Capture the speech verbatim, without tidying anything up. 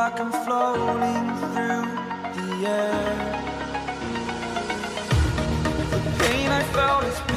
like I'm floating through the air. The pain I felt is